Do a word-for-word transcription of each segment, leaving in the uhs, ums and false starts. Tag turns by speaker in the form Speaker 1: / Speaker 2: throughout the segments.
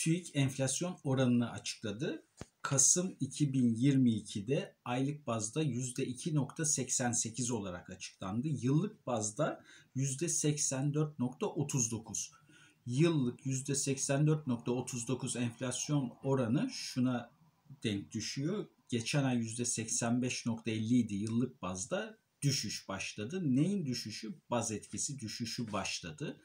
Speaker 1: TÜİK enflasyon oranını açıkladı. Kasım iki bin yirmi iki'de aylık bazda yüzde iki virgül seksen sekiz olarak açıklandı. Yıllık bazda yüzde seksen dört virgül otuz dokuz. Yıllık yüzde seksen dört virgül otuz dokuz enflasyon oranı şuna denk düşüyor. Geçen ay yüzde seksen beş virgül elli idi, yıllık bazda düşüş başladı. Neyin düşüşü? Baz etkisi düşüşü başladı.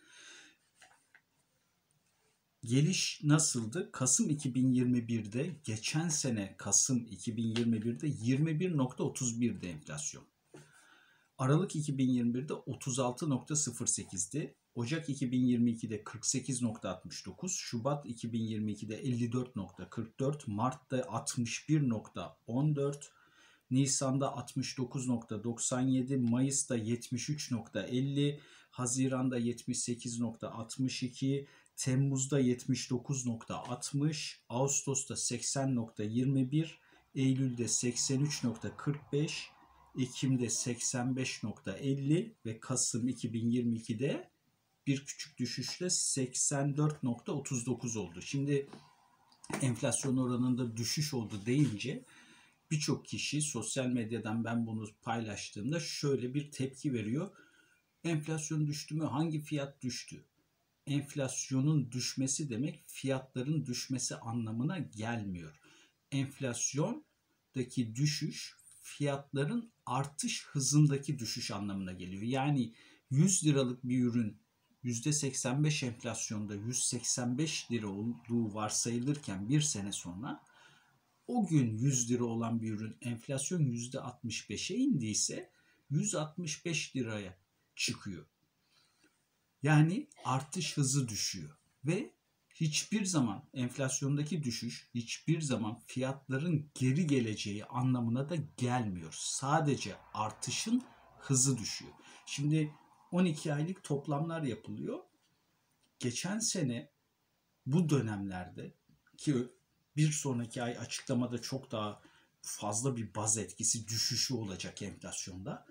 Speaker 1: Geliş nasıldı? Kasım iki bin yirmi bir'de, geçen sene Kasım iki bin yirmi bir'de yirmi bir virgül otuz bir'di enflasyon. Aralık iki bin yirmi bir'de otuz altı virgül sıfır sekiz'di. Ocak iki bin yirmi iki'de kırk sekiz virgül altmış dokuz, Şubat iki bin yirmi iki'de elli dört virgül kırk dört, Mart'ta altmış bir virgül on dört, Nisan'da altmış dokuz virgül doksan yedi, Mayıs'ta yetmiş üç virgül elli, Haziran'da yetmiş sekiz virgül altmış iki, Temmuz'da yetmiş dokuz virgül altmış, Ağustos'ta seksen virgül yirmi bir, Eylül'de seksen üç virgül kırk beş, Ekim'de seksen beş virgül elli ve Kasım iki bin yirmi iki'de bir küçük düşüşle seksen dört virgül otuz dokuz oldu. Şimdi enflasyon oranında düşüş oldu deyince birçok kişi sosyal medyadan ben bunu paylaştığımda şöyle bir tepki veriyor. Enflasyon düştü mü? Hangi fiyat düştü? Enflasyonun düşmesi demek fiyatların düşmesi anlamına gelmiyor. Enflasyondaki düşüş fiyatların artış hızındaki düşüş anlamına geliyor. Yani yüz liralık bir ürün yüzde seksen beş enflasyonda yüz seksen beş lira olduğu varsayılırken bir sene sonra o gün yüz lira olan bir ürün enflasyon yüzde altmış beş'e indiyse yüz altmış beş liraya çıkıyor. Yani artış hızı düşüyor ve hiçbir zaman enflasyondaki düşüş hiçbir zaman fiyatların geri geleceği anlamına da gelmiyor. Sadece artışın hızı düşüyor. Şimdi on iki aylık toplamlar yapılıyor. Geçen sene bu dönemlerde ki bir sonraki ay açıklamada çok daha fazla bir baz etkisi düşüşü olacak enflasyonda.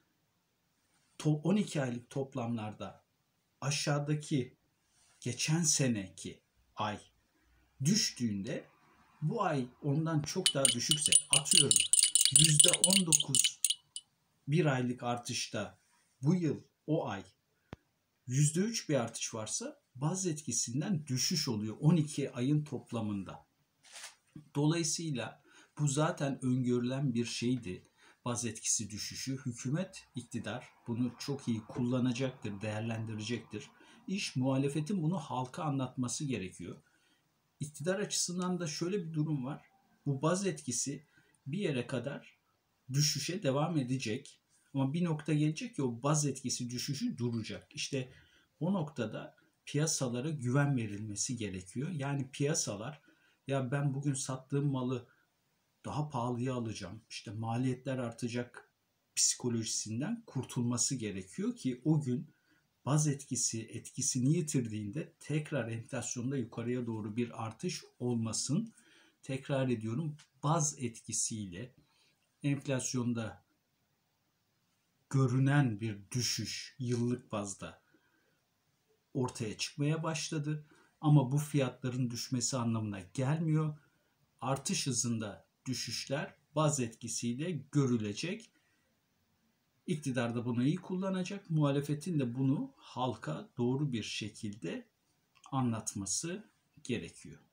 Speaker 1: on iki aylık toplamlarda aşağıdaki geçen seneki ay düştüğünde bu ay ondan çok daha düşükse, atıyorum yüzde on dokuz bir aylık artışta bu yıl o ay yüzde üç bir artış varsa baz etkisinden düşüş oluyor on iki ayın toplamında. Dolayısıyla bu zaten öngörülen bir şeydi. Baz etkisi düşüşü. Hükümet, iktidar bunu çok iyi kullanacaktır, değerlendirecektir. İş muhalefetin bunu halka anlatması gerekiyor. İktidar açısından da şöyle bir durum var. Bu baz etkisi bir yere kadar düşüşe devam edecek. Ama bir nokta gelecek ki o baz etkisi düşüşü duracak. İşte o noktada piyasalara güven verilmesi gerekiyor. Yani piyasalar, ya ben bugün sattığım malı daha pahalıya alacağım, İşte maliyetler artacak psikolojisinden kurtulması gerekiyor ki o gün baz etkisi etkisini yitirdiğinde tekrar enflasyonda yukarıya doğru bir artış olmasın. Tekrar ediyorum, baz etkisiyle enflasyonda görünen bir düşüş yıllık bazda ortaya çıkmaya başladı. Ama bu fiyatların düşmesi anlamına gelmiyor. Artış hızında düşüşler baz etkisiyle görülecek. İktidar da bunu iyi kullanacak. Muhalefetin de bunu halka doğru bir şekilde anlatması gerekiyor.